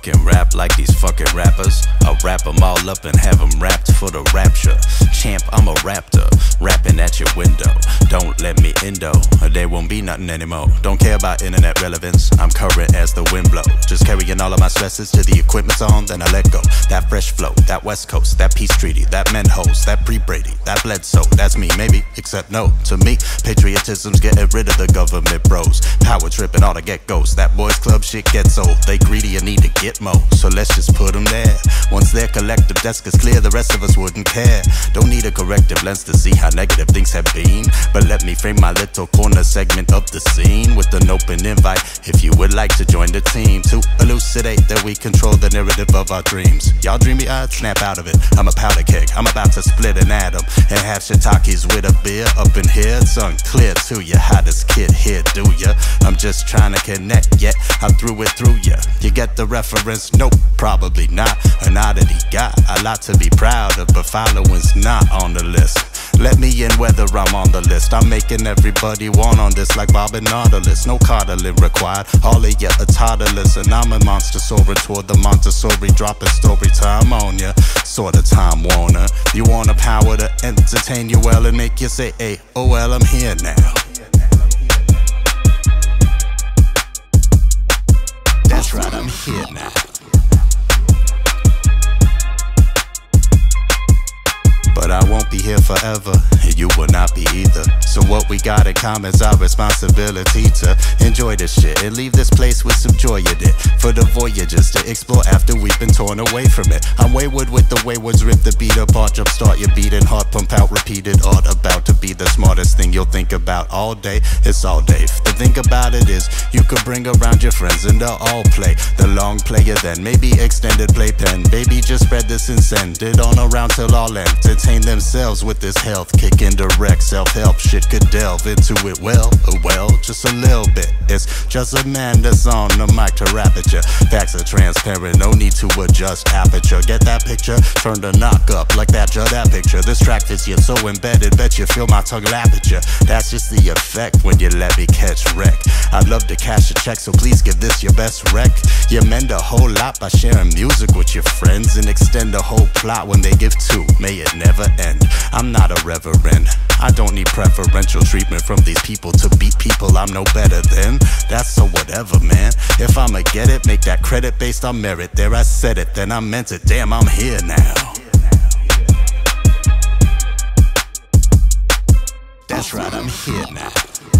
fucking rap like these fucking rappers. I'll wrap them all up and have them wrapped for the rapture. Champ, I'm a raptor, rapping at your window. Don't let me indo, or there won't be nothing anymore. Don't care about internet relevance, I'm current as the wind blow. Just carrying all of my stresses to the equipment's on, then I let go. That fresh flow, that West Coast, that peace treaty, that Menhoes, that pre-Brady, that Bledsoe. That's me, maybe, except no. To me, patriotism's getting rid of the government bros. Power tripping all the get-goes. That boys club shit gets old. They greedy and need to get more, so let's just put them there. Once their collective desk is clear, the rest of us wouldn't care. Don't need a corrective lens to see how negative things have been, but let me frame my little corner segment of the scene with an open invite if you would like to join the team, to elucidate that we control the narrative of our dreams. Y'all dreamy eyed? Snap out of it. I'm a powder keg, I'm about to split an atom and have shiitakes with a beer up in here. It's unclear to you how this kid here do ya. I'm just trying to connect, yet I threw it through ya. You get the reference? Nope, probably not. An oddity got a lot to be proud of, but following's not on the list. Let me in whether I'm on the list. I'm making everybody want on this like Bob and Nautilus. No coddling required, all of ya are toddlers, and I'm a monster soaring toward the Montessori, dropping story time on ya. Sorta Time Warner. You want a power to entertain you well and make you say, hey, oh well, I'm here now. That's right, I'm here now. But I won't be here forever, and you will not be either. So what we got in common is our responsibility to enjoy this shit and leave this place with some joy in it. For the voyagers to explore after we've been torn away from it. I'm wayward with the waywards, rip the beat apart, jumpstart your beating heart, pump out repeated art. About to be the smartest thing you'll think about all day. It's all day. The thing about it is, you could bring around your friends and they'll all play the long player, then maybe extended playpen. Baby, just spread this and send it on around till all entertain themselves with this health kick. Indirect self-help shit could delve into it well, just a little bit. It's just a man that's on the mic to rap at ya. Facts are transparent, no need to adjust aperture. Get that picture? Turn the knock up like that, that picture. This track fits you so embedded, bet you feel my tongue lap at ya. That's just the effect when you let me catch wreck. I'd love to cash a check, so please give this your best rec. You mend a whole lot by sharing music with your friends, and extend the whole plot when they give two. May it never end. I'm not a reverend, I don't need preferential treatment from these people to beat people I'm no better than. That's so whatever, man. If I'ma get it, make that credit based on merit. There I said it, then I meant it. Damn, I'm here now. That's right, I'm here now.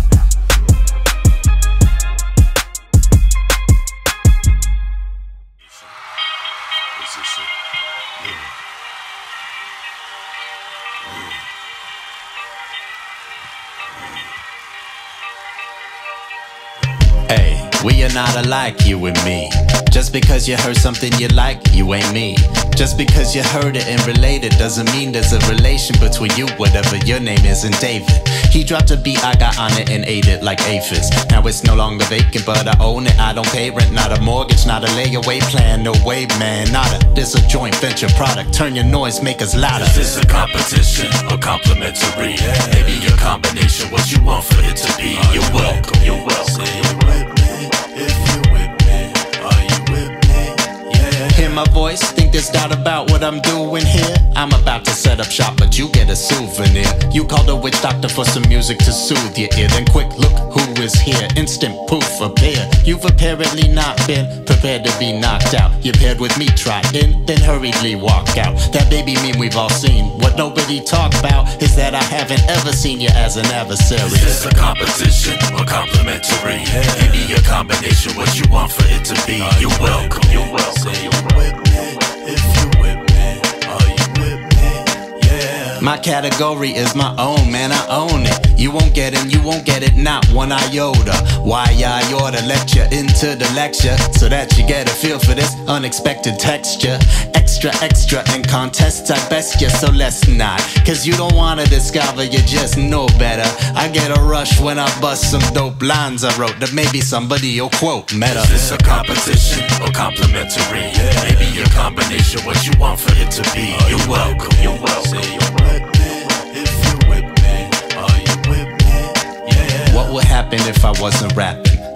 Hey, we are not alike, you and me. Just because you heard something you like, you ain't me. Just because you heard it and related doesn't mean there's a relation between you, whatever your name is, and David. He dropped a beat, I got on it and ate it like aphids. Now it's no longer vacant, but I own it. I don't pay rent, not a mortgage, not a layaway plan. No way, man, nada. This a joint venture product. Turn your noise, make us louder. Is this a competition or complimentary? Maybe a combination, what you want for it to be. You're welcome, you're welcome. Say you with me, if you with me. Are you with me? Yeah. Hear my voice? Think there's doubt about what I'm doing here? I'm about to set up shop, but you get a souvenir. You called a witch doctor for some music to soothe your ear. Then quick, look who is here. Instant poof, appear. You've apparently not been prepared to be knocked out. You paired with me, try in, then hurriedly walk out. That baby meme we've all seen. What nobody talk about is that I haven't ever seen you as an adversary. Is this a competition or complimentary? Maybe a combination, what you want for it to be. You're welcome, you're welcome. Say you're with me, if you with me. Are you with me? Yeah. My category is my own, man, I own it. You won't get it, you won't get it, not one iota. Why I oughta let you into the lecture, so that you get a feel for this unexpected texture. Extra, extra in contests, I best you, so let's not. Cause you don't wanna discover, you just know better. I get a rush when I bust some dope lines I wrote that maybe somebody'll quote meta. Is this a competition or complimentary? Maybe a combination, what you want for it to be. You're welcome, you're welcome. Say you're with me, if you with me. Are you with me? Yeah. What would happen if I wasn't rapping?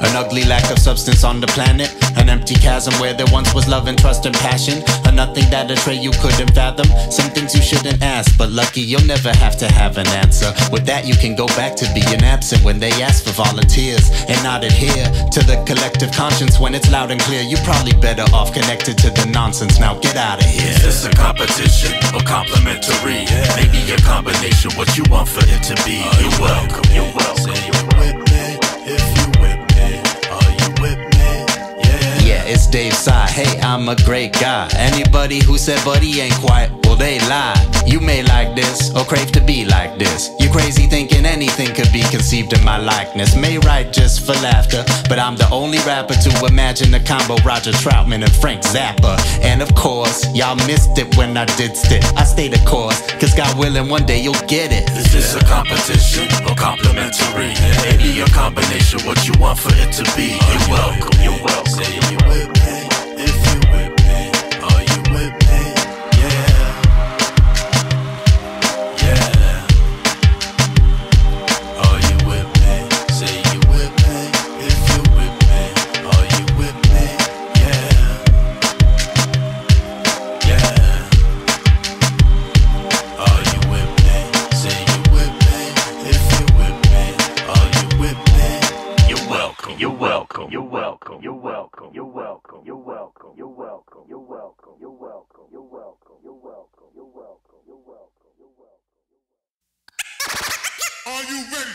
An ugly lack of substance on the planet. An empty chasm where there once was love and trust and passion. A nothing that a tray you couldn't fathom. Some things you shouldn't ask, but lucky you'll never have to have an answer. With that you can go back to being absent when they ask for volunteers, and not adhere to the collective conscience when it's loud and clear. You're probably better off connected to the nonsense. Now get out of here. Is this a competition or complimentary? Maybe a combination, what you want for it to be. You're welcome, you're welcome. Say you with me, if you with me. Are you with me? Yeah, it's Dave Psy. Hey, I'm a great guy. Anybody who said buddy ain't quiet, well they lie. You may like this or crave to be like this. You crazy thinking anything could be conceived in my likeness. May write just for laughter, but I'm the only rapper to imagine a combo Roger Troutman and Frank Zappa. And of course, y'all missed it when I did it. I stayed the course, cause God willing one day you'll get it. Is this a competition or complimentary? Maybe a combination, what you want for it to be. You're welcome, you're welcome. Say you with me, if you with me. Are you with me? Are you with me? Say you with me, if you with me. Are you with me? Are you with me? Say you with me, if you with me. Are you with me? You're welcome, you're welcome, you're welcome, you're welcome, you're welcome, you're welcome, you're welcome, you're welcome, you're welcome, you're welcome, you're welcome, you're welcome, you're welcome, you're welcome. Are you ready?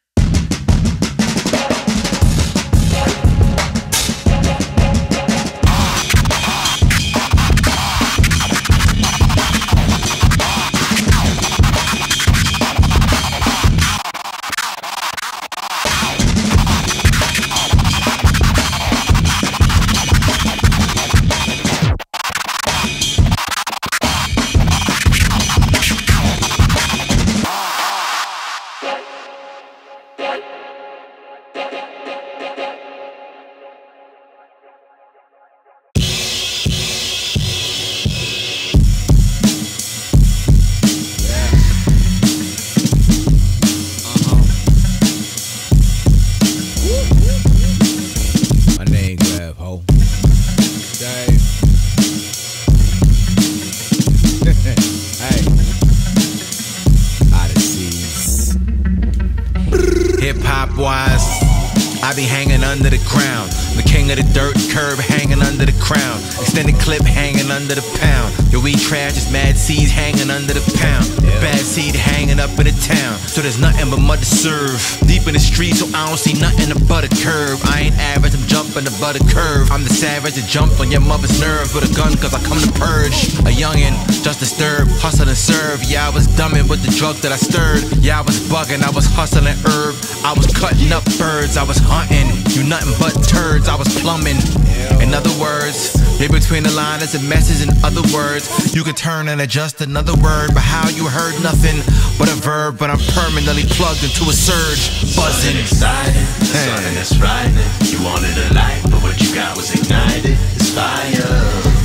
Hip-hop wise, I be hanging under the crown. The king of the dirt curb hanging under the crown. Extended clip hanging under the pound. Yo, we trash is mad seeds hanging under the pound. Bad seed hanging up in the town. So there's nothing but mud to serve. Deep in the street, so I don't see nothing but a curve. I ain't average, I'm jumping above the curve. I'm the savage that jumped on your mother's nerves with a gun, cause I come to purge. A youngin', just disturbed, hustle and serve. Yeah, I was dumbin' with the drug that I stirred. Yeah, I was bugging, I was hustling herb. I was cutting up birds, I was hunting. You nothing but turds, I was plumbing. In other words, read between the lines, there's a message in other words. You could turn and adjust another word, but how you heard nothing but a verb. But I'm permanently plugged into a surge, buzzing. Excited, something that's frightening. You wanted a light, but what you got was ignited. It's fire.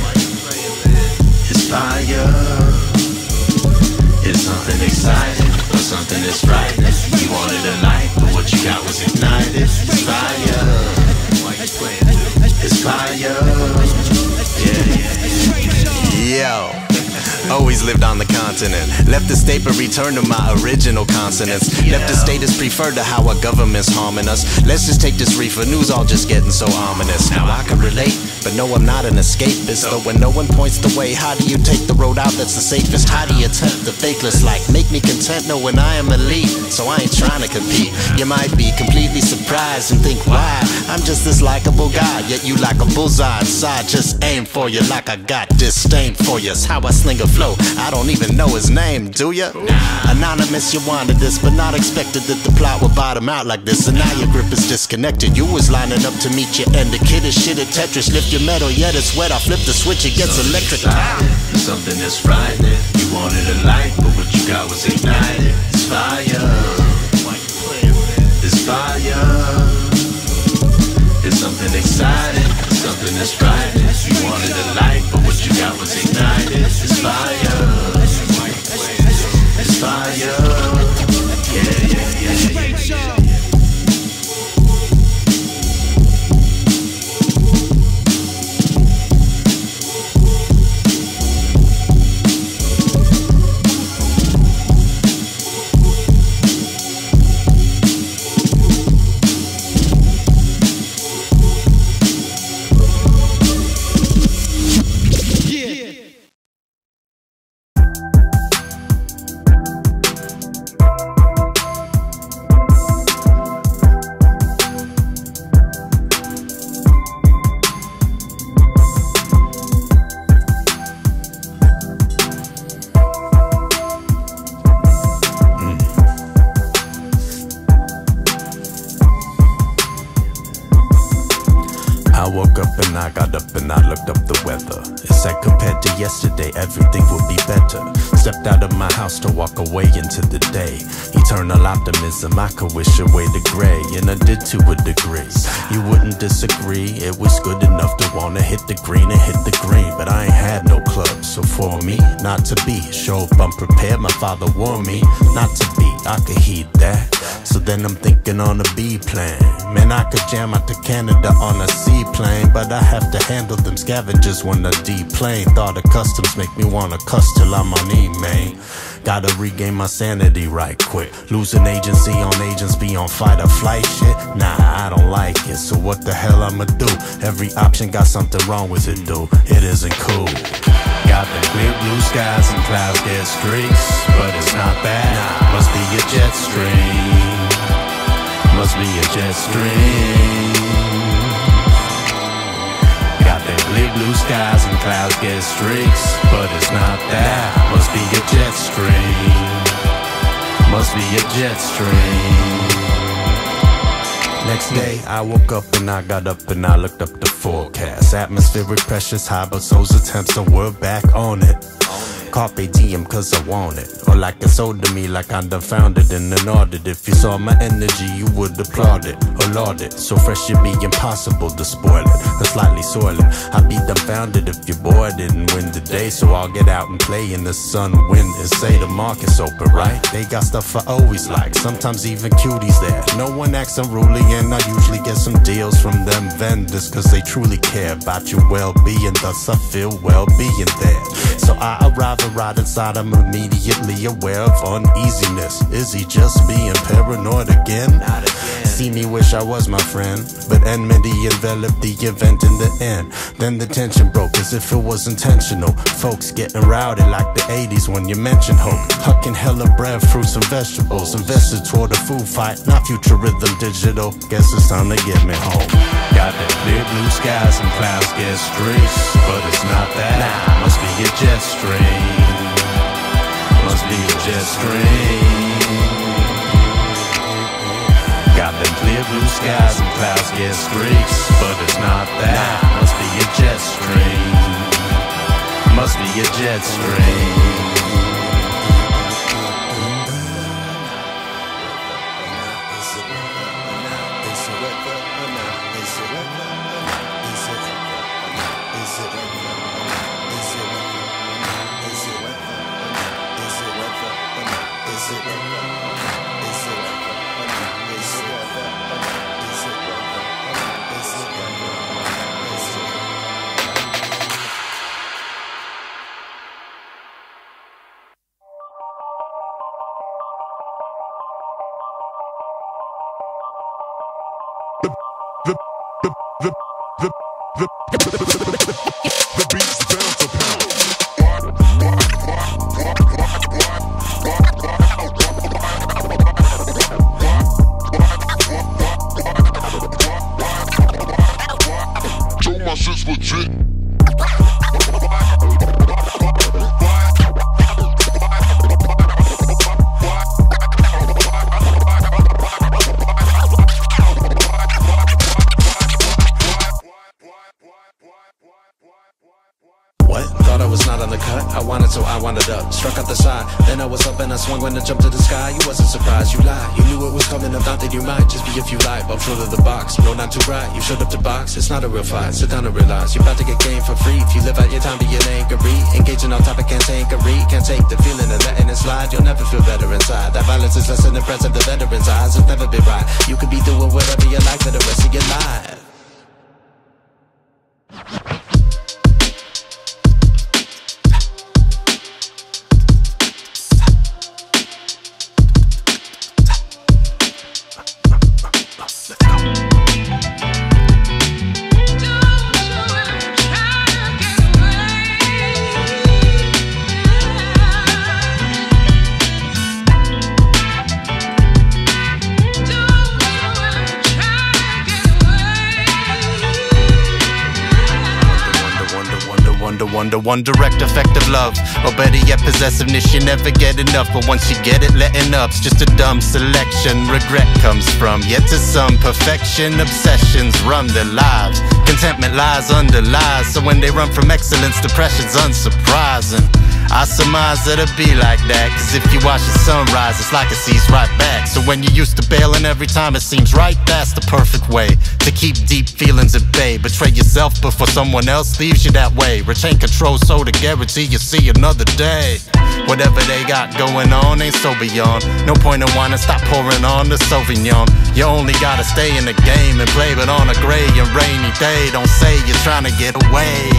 It's fire. It's something exciting, but something that's frightening. You wanted a light, but what you got was ignited. It's fire. It's fire. Yo, always lived on the continent. Left the state but returned to my original consonants. Left the status preferred to how our government's harming us. Let's just take this reefer, news all just getting so ominous. Now I can relate, but no, I'm not an escapist. Though when no one points the way, how do you take the road out that's the safest? How do you tempt the fakeless? Like, make me content knowing I am elite, so I ain't trying to compete. You might be completely surprised and think, why? I'm just this likable guy, yet you like a bullseye inside. Just aim for you like I got disdain for you. It's how I sling a flow, I don't even know his name, do ya? Anonymous, you wanted this, but not expected that the plot would bottom out like this. And now your grip is disconnected. You was lining up to meet your end. The kid is shit at Tetris. Lift your metal, yet it's wet. I flip the switch, it gets electric. Something that's frightening. You wanted a light, but what you got was ignited. It's fire. It's fire. It's something exciting. Something that's frightening. You wanted a light, but what you got was ignited. It's fire. It's fire. Yeah. woke up and I got up and I looked up the weather. It said compared to yesterday, everything would be better. Stepped out of my house to walk away into the day. Eternal optimism, I could wish away the gray, and I did to a degree. You wouldn't disagree, it was good enough to wanna hit the green and hit the green. But I ain't had no club, so for me, not to be. Show up unprepared, my father warned me not to be. I could heed that, so then I'm thinking on a B plan. Man, I could jam out to Canada on a seaplane, but I have to handle them scavengers when I deplane. Thought of customs make me wanna cuss till I'm on E, man. Gotta regain my sanity right quick. Losing agency on agents be on fight or flight shit. Nah, I don't like it, so what the hell I'ma do? Every option got something wrong with it, dude. It isn't cool. Got the clear blue skies and clouds get streaks, but it's not bad. Must be a jet stream. Must be a jet stream. Got them clear blue skies and clouds get streaks, but it's not that. Must be a jet stream. Must be a jet stream. Next day, I woke up and I got up and I looked up the forecast. Atmospheric pressure's high, but so's attempts, so we're back on it. Carpe diem, cause I want it. Or like it's owed to me, like I'm done found it in an audit. If you saw my energy, you would applaud it or laud it. So fresh it'd be impossible to spoil it or slightly soil it. I'd be dumbfounded if your boy didn't win the day. So I'll get out and play in the sun, wind, and say the market's open, right? They got stuff I always like, sometimes even cuties there. No one acts unruly and I usually get some deals from them vendors, cause they truly care about your well-being. Thus I feel well-being there. So I arrive right inside, I'm immediately aware of uneasiness. Is he just being paranoid again? Not again. See me wish I was my friend, but enmity enveloped the event in the end. Then the tension broke as if it was intentional. Folks getting rowdy like the 80s when you mention hope. Hucking hella bread, fruits and vegetables. Invested toward a food fight, not future rhythm digital. Guess it's time to get me home. Got the clear blue skies and clouds get streaks, but it's not that. Must be a jet stream. Must be a jet stream. Got them clear blue skies and clouds get streaks, but it's not that. Must be a jet stream. Must be a jet stream. The beat's bound to pound. Show my shit's legit. So I wound it up, struck out the side. Then I was up and I swung when I jumped to the sky. You wasn't surprised, you lied. You knew it was coming, I thought that you might just be if you lied. But short of the box, no, not too bright. You showed up to box, it's not a real fight. Sit down and realize you're about to get game for free. If you live out your time being angry, engaging on topic, can't take a read. Can't take the feeling of letting it slide. You'll never feel better inside. That violence is less than the press of the veterans' eyes. It's never been right. You could be doing whatever you like for the rest of your life. Away. one direct effect of love. Or better yet, possessiveness, you never get enough. But once you get it, letting up's just a dumb selection. Regret comes from, yet to some, perfection. Obsessions run their lives. Contentment lies under lies. So when they run from excellence, depression's unsurprising. I surmise that it'll be like that, cause if you watch the sunrise, it's like it sees right back. So when you're used to bailing every time it seems right, that's the perfect way to keep deep feelings at bay. Betray yourself before someone else leaves you that way. Retain control so to guarantee you see another day. Whatever they got going on ain't so beyond. No point in whining, stop pouring on the Sauvignon. You only gotta stay in the game and play, but on a gray and rainy day, don't say you're trying to get away.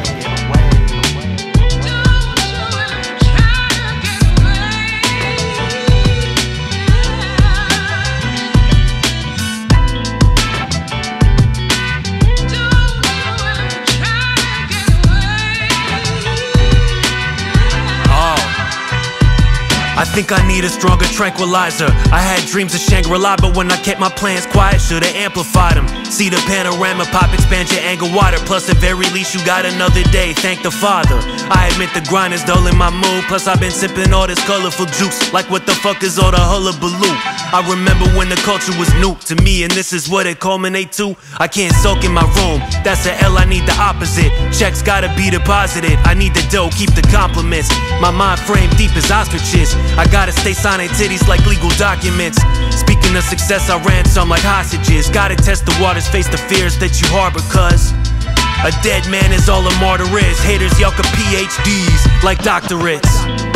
I think I need a stronger tranquilizer. I had dreams of Shangri-La, but when I kept my plans quiet, should've amplified them. See the panorama, pop, expand your angle wider. Plus at very least you got another day, thank the Father. I admit the grind is dulling my mood. Plus I've been sipping all this colorful juice. Like what the fuck is all the hullabaloo? I remember when the culture was new to me, and this is what it culminate to. I can't soak in my room, that's a L, I need the opposite. Checks gotta be deposited, I need the dough, keep the compliments. My mind frame deep as ostriches. I gotta stay signing titties like legal documents. Speaking of success, I ran some like hostages. Gotta test the waters, face the fears that you harbor, cause a dead man is all a martyr is. Haters yelp at PhDs like doctorates.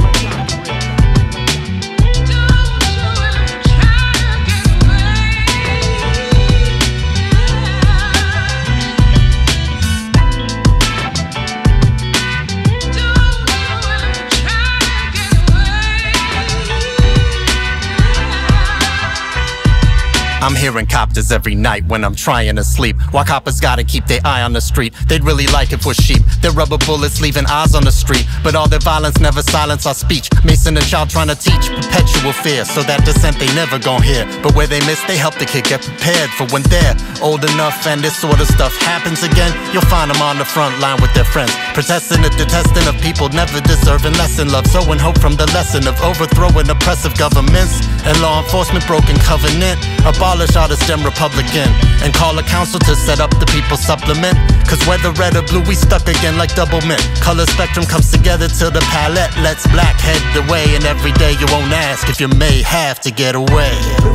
I'm hearing copters every night when I'm trying to sleep. Why coppers gotta keep their eye on the street? They'd really like it for sheep. Their rubber bullets leaving eyes on the street, but all their violence never silence our speech. Mason a child trying to teach perpetual fear, so that dissent they never gon' hear. But where they miss, they help the kid get prepared for when they're old enough and this sort of stuff happens again. You'll find them on the front line with their friends, protesting the detesting of people never deserving lesson. Love sowing hope from the lesson of overthrowing oppressive governments and law enforcement broken covenant. Abolish all the STEM Republican and call a council to set up the People's Supplement. Cause whether red or blue, we stuck again like double mint. Color spectrum comes together till the palette lets black head the way. And every day you won't ask if you may have to get away.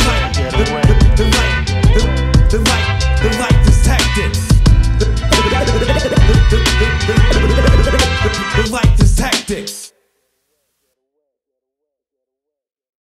The right is tactics. The right is tactics.